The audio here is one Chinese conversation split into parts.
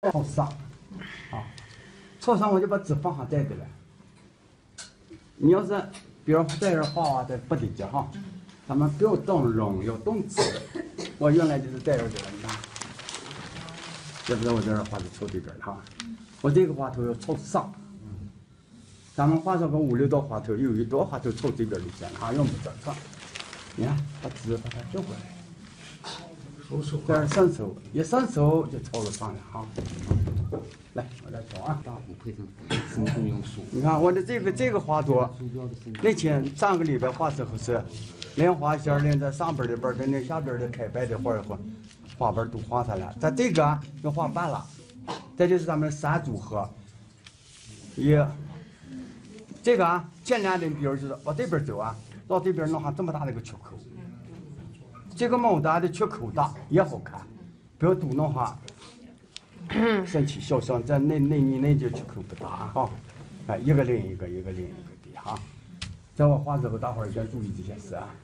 朝上，啊，朝上我就把纸放上在的了。你要是比如在这画的不得劲哈，咱们不要动容，要动纸。我原来就是在这的，你看，这不是我在这画的朝这边的哈。我这个花头要朝上，咱们画上个5、6道花头，有一道花头朝这边就行了啊，用不着上。你看，把纸把它折过来。这儿伸手，一伸手就朝着上了哈。来，我来调啊。你看我的这个花朵，那天上个礼拜画时候是连花线连在上边的边跟那下边的开白的花瓣都画上了。咱这个要画半了，这就是咱们3组合。这个啊，简单的比如就是往这边走啊，到这边弄上这么大的一个缺口。这个毛大的缺口大也好看，不要都弄上身体小声，这那就缺口不大啊哈。哎，一个连一个，一个连一个的哈。在我画之后，大伙儿先注意这些事啊。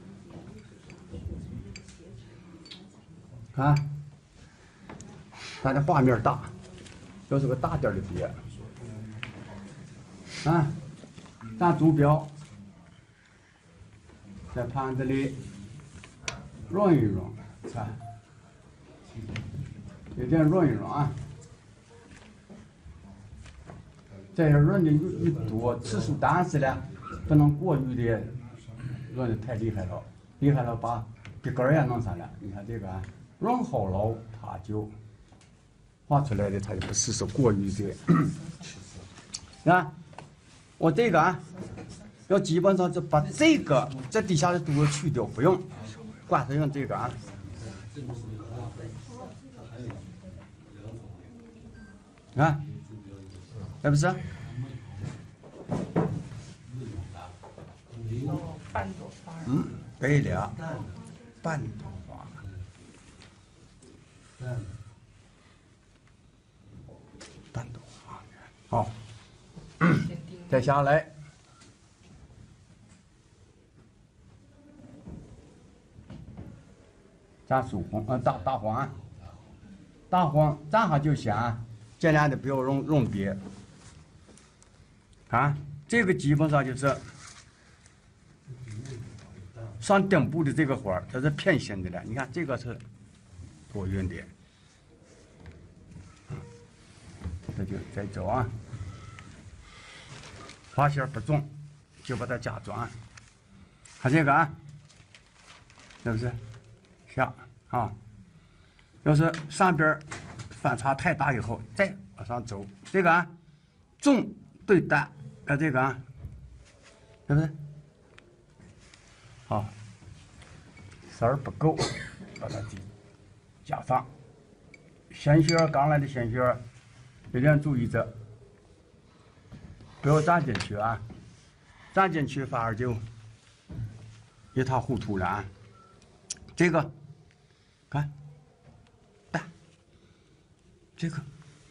看，咱的画面大，要是个大点的笔。啊，咱坐标在盘子里。润一润，看，有点润一润啊。这些润的越多，次数但是呢，不能过于的润的太厉害了，厉害了把笔杆也弄上了。你看这个啊，润好了，它就画出来的，它就不是说过于的。啊，我这个啊，要基本上就把这个这底下的都要去掉，不用。挂上用这个啊，啊，是不是？对了，半朵花，半朵花，好，再下来。咱属黄大黄，这样就行，尽量的不要用笔。啊，这个基本上就是上顶部的这个花，它是偏心的了。你看这个是多匀的，这就再走啊。花线不重，就把它加转。看这个啊，是不是？下啊，要是上边反差太大以后，再往上走。这个啊，重对淡，这个啊，是不是？好，色儿不够，把它加上。鲜血刚来的鲜血，有点注意着，不要站进去啊，站进去反而就一塌糊涂了啊。这个。看，淡，这个，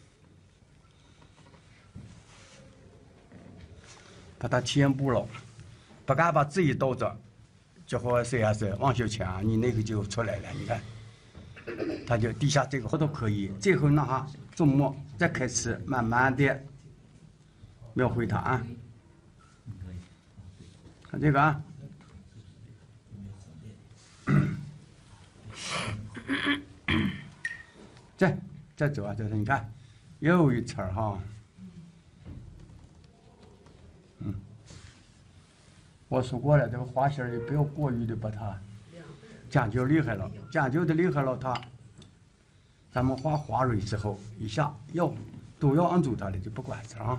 把它填补了，不敢把字一倒着，就和CS 王秀强，你那个就出来了，你看，它就底下这个都可以，最后那哈注墨，再开始慢慢的描绘它啊，看这个啊。再走啊，就是你看，又一层哈，我说过了，这个花线也不要过于的把它讲究厉害了，讲究的厉害了，它咱们画花蕊之后，一下都要按住它的，就不管事啊。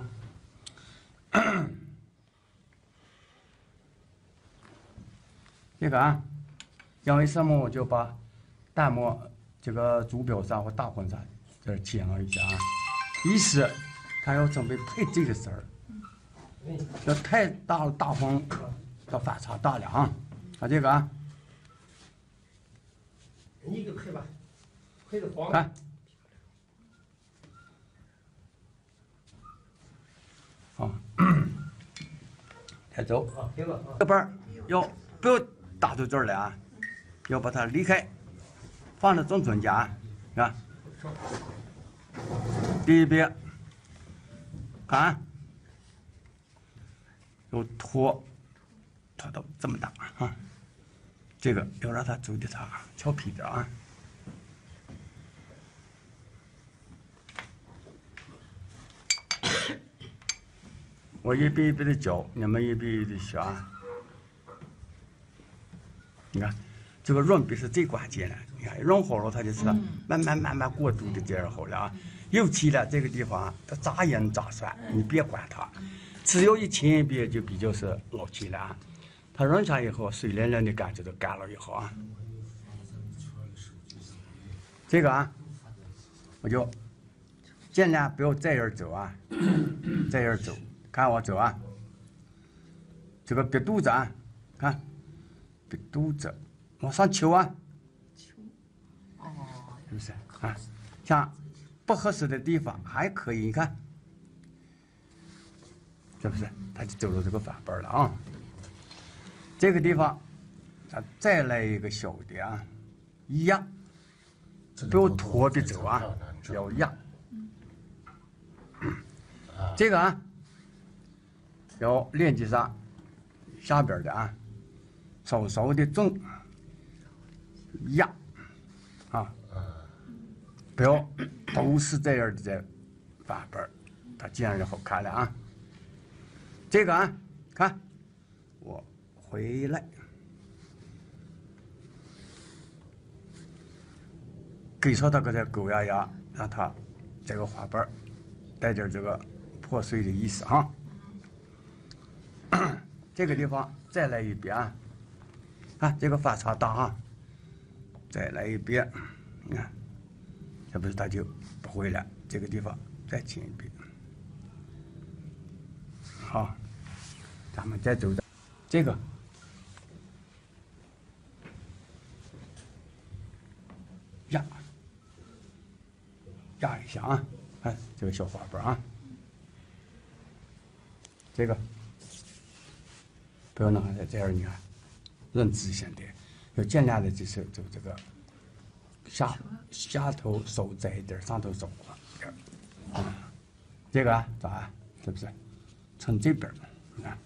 这个啊，因为什么我就把淡墨这个主标上或大黄上这儿切了一下啊，意思他要准备配这个色儿，要太大了大黄要反差大了啊，看这个啊， 你给配吧，配的黄。 看，好，再走，这边儿要不要打到这儿来啊？要把它离开，放到正中间，是吧？ 第一遍，看，又拖到这么大啊，这个要让它走的它俏皮点啊。我一遍一遍的教，你们一遍一遍的学。你看，这个润笔是最关键的。你看润好了，它就是慢慢过渡的这样好了啊。尤其呢，这个地方它咋盐咋酸，你别管它，只要一前一遍就比较是老起了啊。它润下以后，水灵灵的感觉都干了以后啊。这个啊，我就尽量不要这样走啊，这样走。看我走啊，这个别肚子啊，看，别肚子，往上求啊，是不是啊？像不合适的地方还可以，你看，是不是？他就走了这个反本了啊。这个地方，咱再来一个小的啊，压，不要拖着走啊，要压。这个啊。要链接上下边的啊，稍稍的重压啊，不要都是这样的在反本，它这样就好看了啊。这个啊，看我回来，给上它个这狗牙牙，让它这个花瓣带点这个破碎的意思啊。这个地方再来一遍啊，看这个反差大啊，再来一遍，你看，这不是它就不会了。这个地方再轻一遍，好，咱们再走的这个压一下啊，看这个小花瓣啊，这个。不要让它这样，你看，润直线的，要尽量的就是走这个下头收窄一点，上头收宽点。这个啊，咋？是不是？从这边，你看，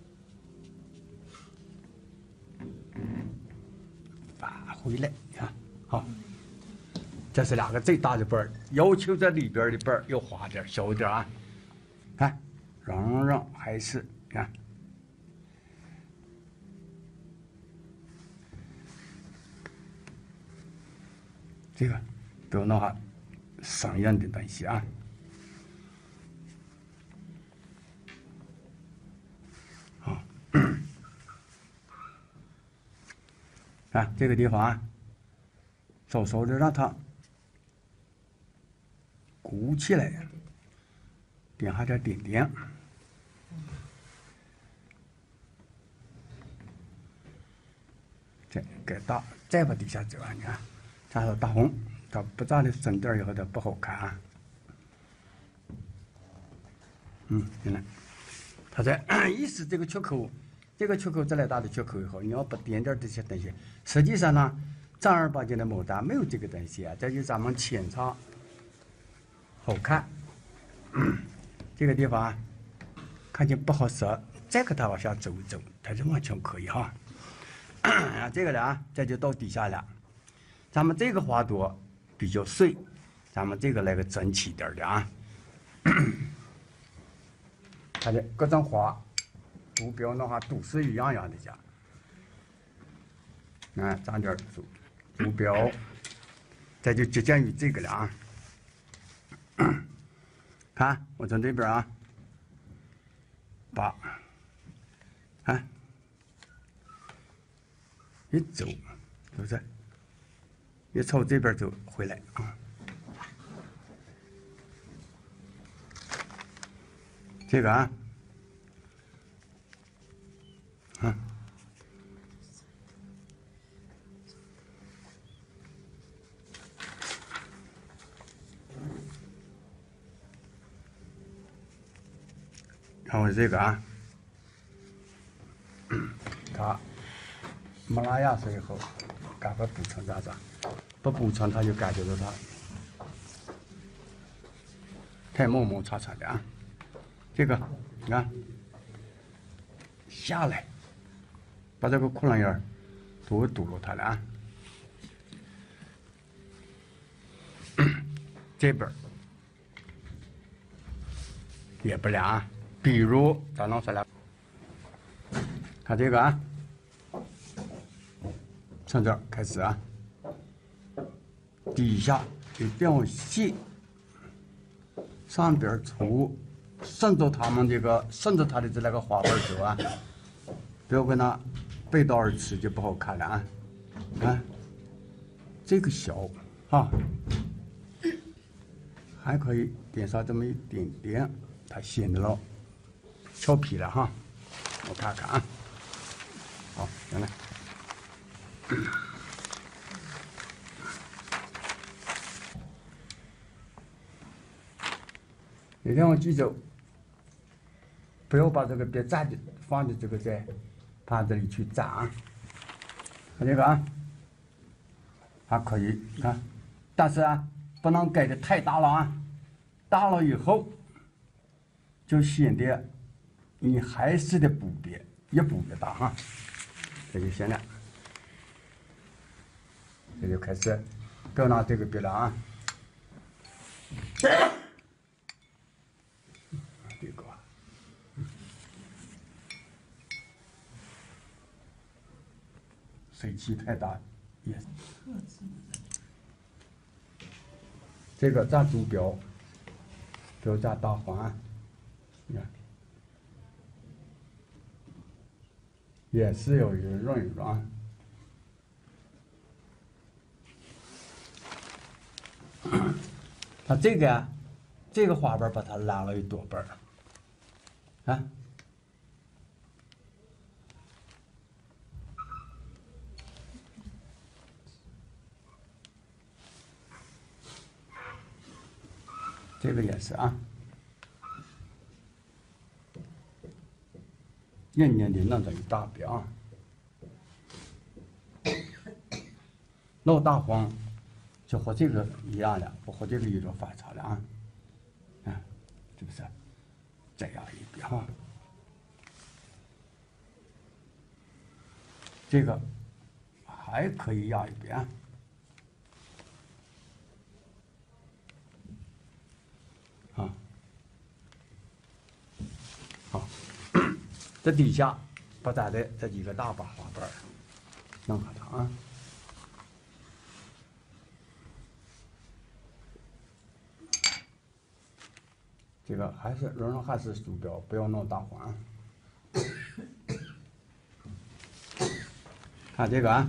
返回来，你看，好，这是两个最大的本儿，要求这里边的本儿要花点小点啊。看，让还是看。这个不要弄下生硬的东西啊！好，看这个地方啊，稍稍的让它鼓起来，点下点点点。这该大，再往底下走啊！你看。加上大红，它不扎的深点以后它不好看啊。现在它在意思这个缺口，这个缺口再来大的缺口以后，你要不点点这些东西，实际上呢，正儿八经的牡丹没有这个东西啊，这就咱们浅尝好看。这个地方啊，看见不好色，再给它往下走一走，它就完全可以哈。这个呢，这就到底下了。咱们这个花朵比较碎，咱们这个来个整齐点的啊。它的各种花都不要弄下都是一样的家。长点图标，这就接近于这个了啊。看我从这边啊，把一走，是不是？一朝这边走回来啊，这个啊，看我这个啊，它没拉牙水以后，赶快补充咋？不补充它就感觉到它还磨磨擦擦的啊。这个你看下来，把这个窟窿眼儿都堵住它了啊。这边也不凉啊。比如咱弄出来，看这个啊，从这儿开始啊，底下一定要细，上边粗，顺着它的这个花纹走啊，不要跟它背道而驰，就不好看了啊。看这个小啊，还可以点上这么一点点，它显得了俏皮了哈。我看看啊，好，行了。一定要记住，不要把这个别粘的放的这个在盘子里去粘啊。看这个啊，还可以看，但是啊，不能改的太大了啊，大了以后就显得你还是得补别，越补越大哈。这就行了，这就开始，不要拿这个别了啊。这个，水汽太大也。这个粘珠标，标粘大环，你看，也是有一润一润。它这个啊，这个花瓣把它拉了一朵瓣儿，啊，这个也是啊，硬硬的弄成一大边啊，老大黄就和这个一样的，不和这个有点反差了啊，啊，是不是？这样一边哈，这个还可以压一边。啊，好，这底下把咱的这几个大把花瓣弄上它啊。这个还是仍然还是鼠标，不要弄大环。看这个啊，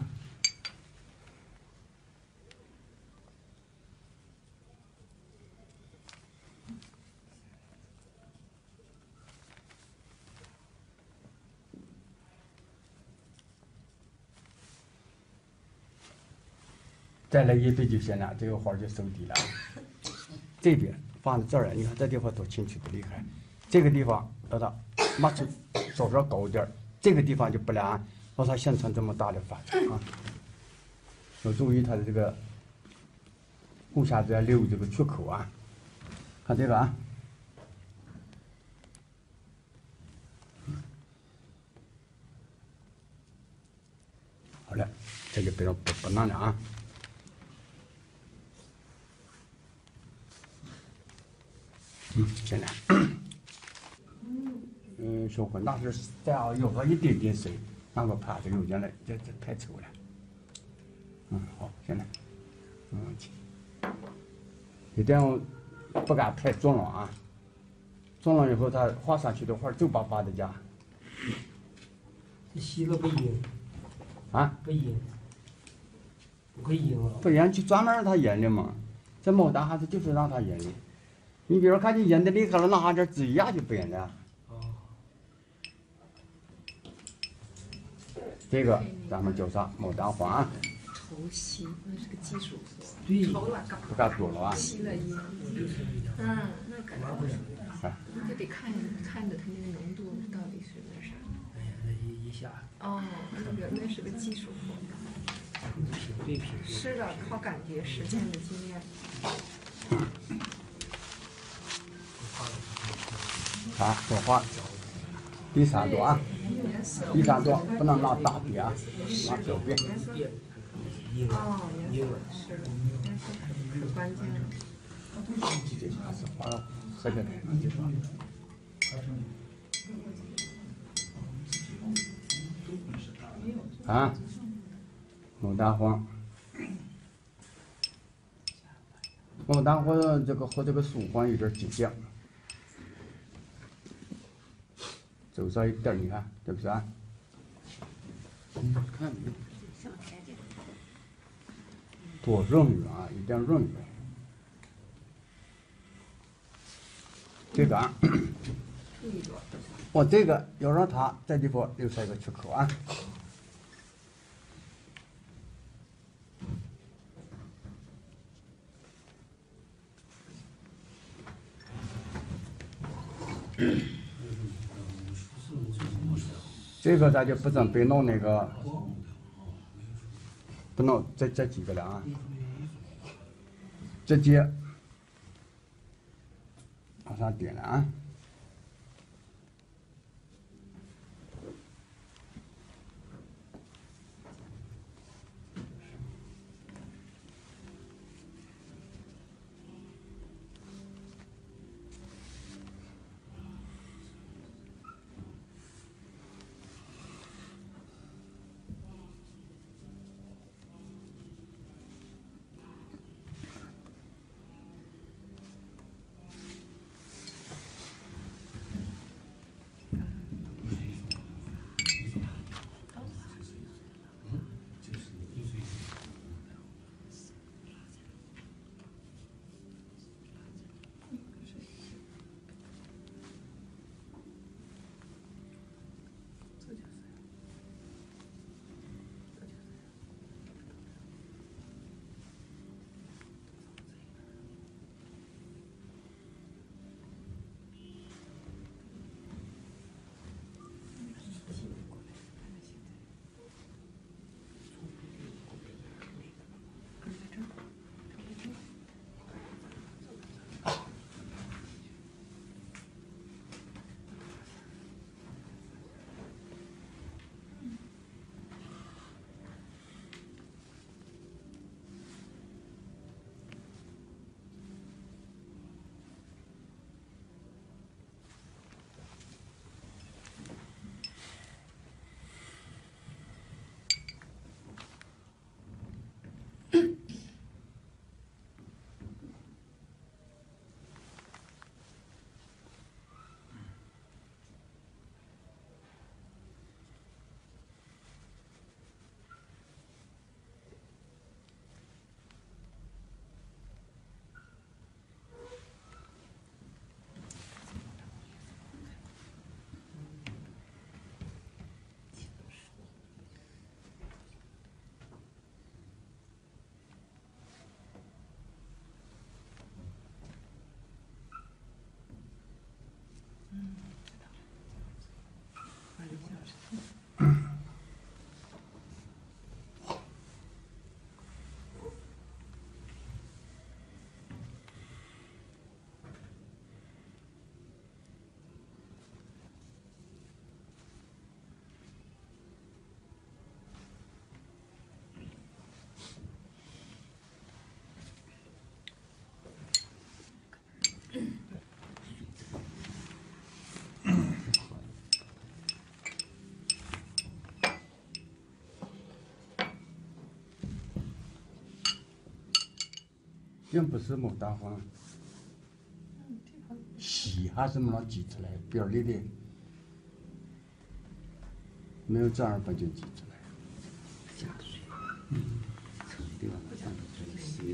再来一倍就行了，这个花就收底了。这边放在这儿，你看这地方多清楚的厉害。这个地方让它抹出稍稍高一点，这个地方就不凉，让它形成这么大的反差啊。要注意它的这个顾下子要留这个缺口啊。看这个啊，好了，这就不弄了啊。行了。说混那是再要有个一点点水，那个盘子有进来，这太稠了。好，行了，一定要不敢太重了啊，重了以后它画上去的画皱巴巴的家。 这吸了不阴啊？ 不阴，不会阴了。 不阴就专门让它阴的嘛，这牡丹还是就是让它阴的。你比如看你阴的厉害了，那还这指一压就不阴了。这个咱们就上牡丹花， 头吸那是个技术活， 对， 头了搞不敢多了啊。 吸了一，那感觉那就得看看着它那个浓度到底是那啥。 哎呀，那一下。 哦，那是个技术活。 品对品。 是的，靠感觉实践的经验。 好，说话。第三朵啊，第三朵不能拿大笔啊，拿小笔。 哦，颜色是，颜色是关键的。 这还是画合起来。啊，牡丹黄，牡丹黄这个和这个素黄有点接近，走上一点，你看对不对啊？看多润润啊，一点润润。这个啊，我这个要让它在地方留下一个缺口啊。这个咱就不准备弄那个，不弄这几个了啊，直接往上点了啊。并不是牡丹黄，细还是没能挤出来，表里的没有正儿八经挤出来。下水，对吧？细的。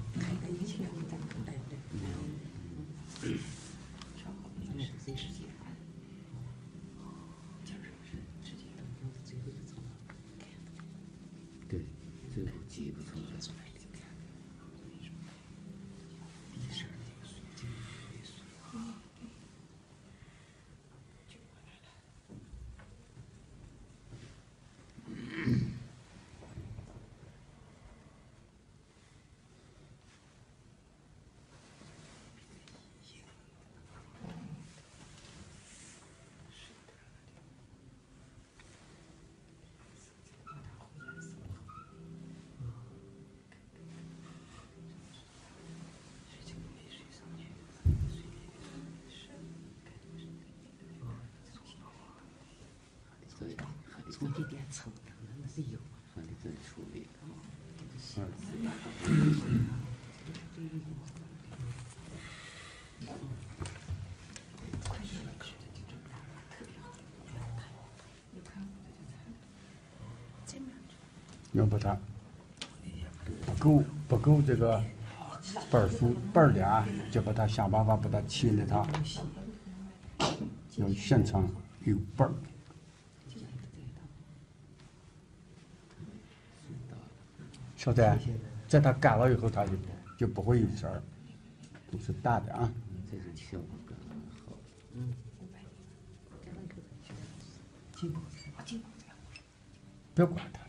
对，这个挤不出来。 从这点抽的，那是有。 说的真出力。 要不它不够这个本儿的啊，就把它想办法把它切的它要现成有本儿。晓得，在它干了以后，它就不会有事儿，都是大的啊。 这种效果更好。 别管它。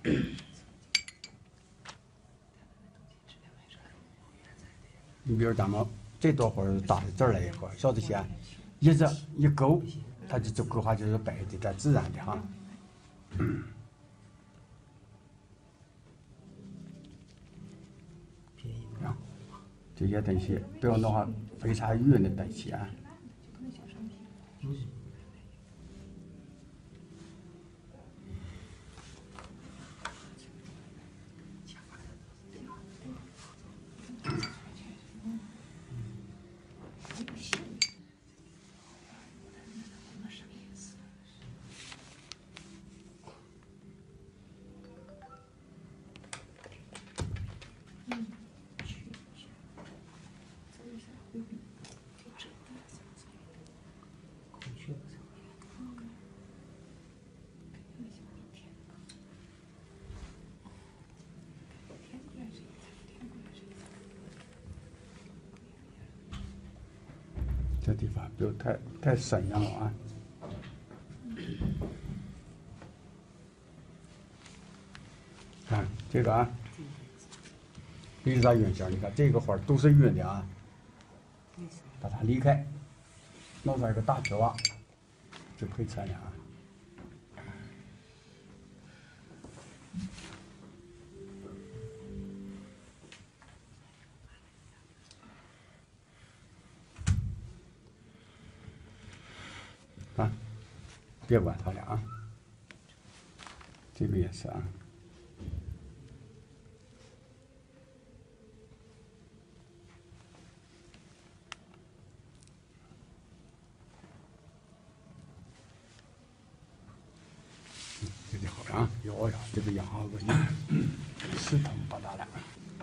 你比如咱们这朵花打的这儿来一块，晓得些，一热一勾，它就勾下就是白的，这自然的哈。啊，这些东西不要弄上非常远的东西啊。这地方不要太深了啊。看这个啊，离它远些，你看这个花都是圆的啊，把它离开，弄上一个大铁网，就可以拆了啊。啊，别管它了啊，这个也是啊。这就好啊，摇呀，这个摇个石头把它了。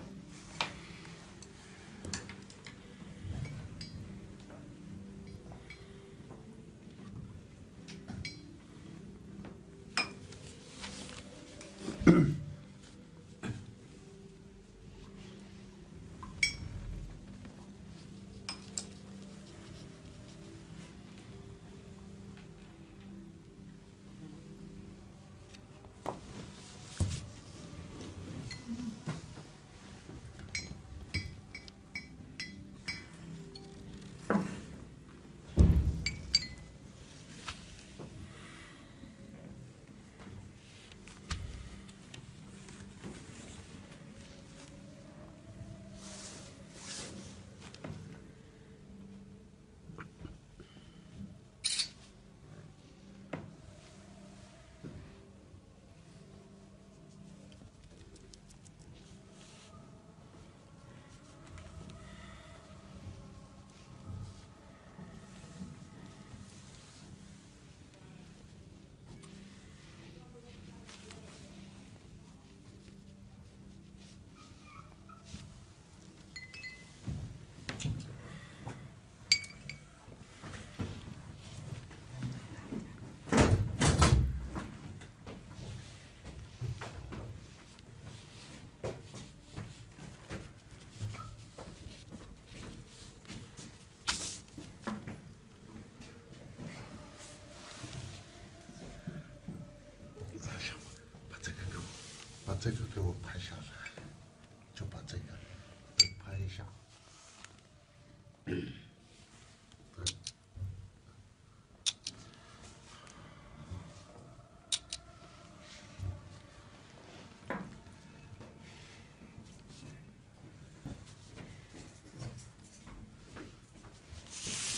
把这个给我拍下来，就把这个给拍一下。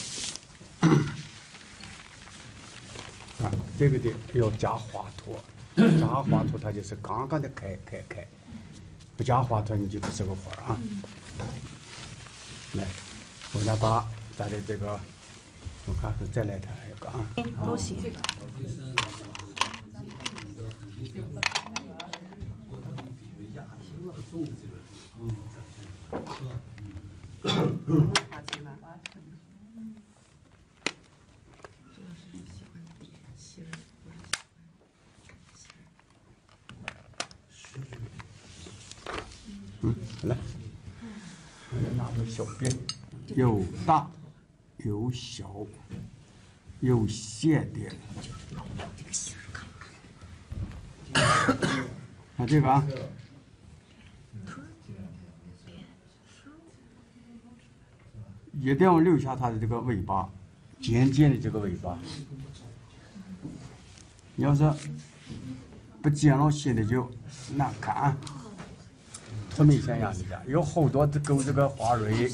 啊，这个得要加华佗， 加华佗它就是刚刚的开，不加华佗你就不是个花啊。来，我来把咱的这个，我看是再来谈一个啊。 都行。 来，拿个小便，有大有小有线的。看这个啊，一定要留下它的这个尾巴，尖尖的这个尾巴。你要是不尖了，显得就难看啊。特明显呀，人家有好多勾这个花蕊。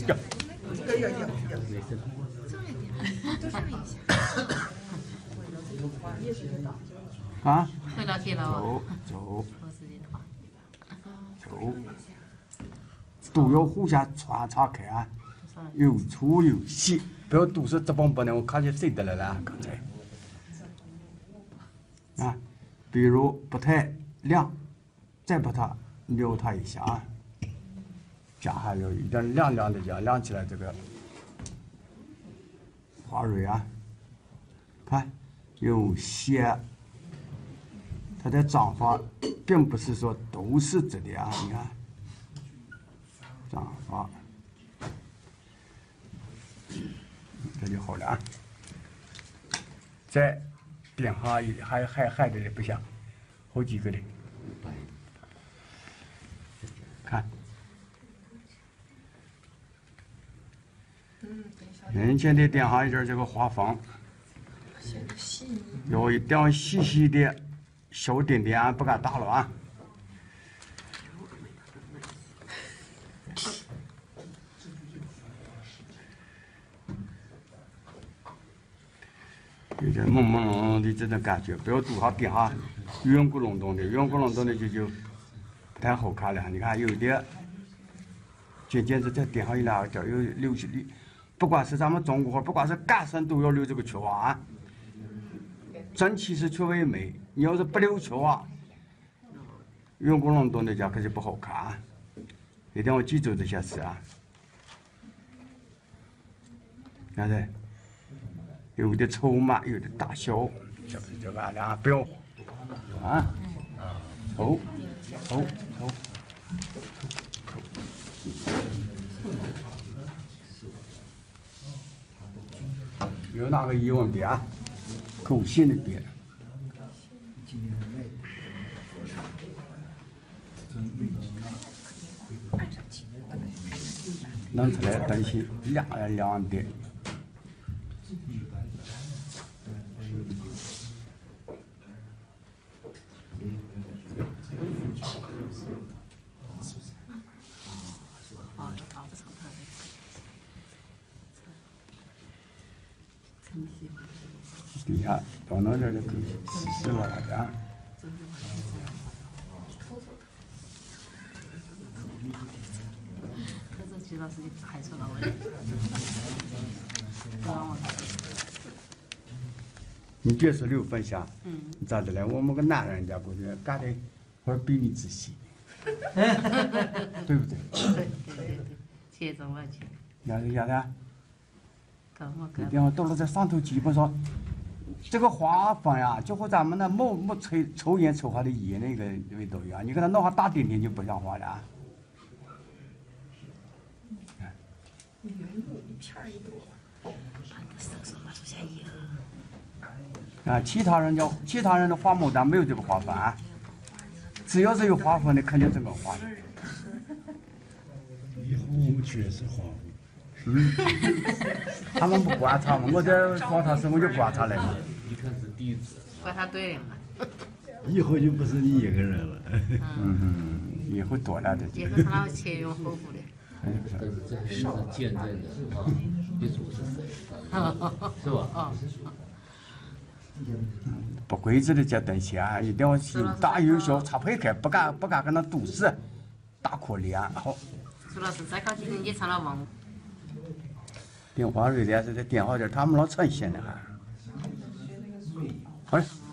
啊， 会了，给了。 走，都要互相穿插开啊，有粗有细，不要都是直蹦蹦的。我看见谁的了啦？刚才啊，比如不太亮，再把它撩它一下啊。加还有一点亮亮的，这样亮起来这个花蕊啊，看有些它的长法并不是说都是直的啊，你看长法，这就好了啊。再点上还的不行，好几个的，看。人前的点上一点这个花房，要一定要细细的，小点点，不敢大了啊。有点朦朦胧胧的这种感觉，不要多少点上圆咕隆咚的，圆咕隆咚的就不太好看了。你看有的渐渐的再点上一两点，又留起来。不管是咱们中国话，不管是干什都要留这个球啊。整体是缺为美，你要是不留球啊，圆咕隆咚的家可是不好看啊。一定要记住这些事啊。看这，有的粗嘛，有的大小，这个两不要啊，抽。有哪个疑问别啊？口信的别。弄出来东西亮的。底下到那这就可以试了啊。 可是徐老师就排除了我。不让我看。 你别说6分下，咋的了？我们个男人家估计干的会比你仔细，对不对？ 对，切中了去。 要的。一定要到了这上头，基本上这个花粉呀，就和咱们那木抽烟抽下的烟那个味道一样。你给它弄上大点点就不像话了。 原木一片一朵。 啊，其他人的花牡丹没有这个花粉啊，只要是有花粉的，肯定这个花粉。 以后我们全是花。 他们不观察嘛，我在访谈时我就观察来嘛。 一看是弟子， 观察对了嘛。 以后就不是你一个人了。 以后多了的。 以后他钱用丰富的。 但是这还是见证的啊，业主是谁，是吧？ 不规则的这东西啊，一定要有大有小，插配开，不敢跟那堵死，大可怜。好， 苏老师再靠近你成了王。 电话瑞的是在电话这，他们老成心了还。好嘞。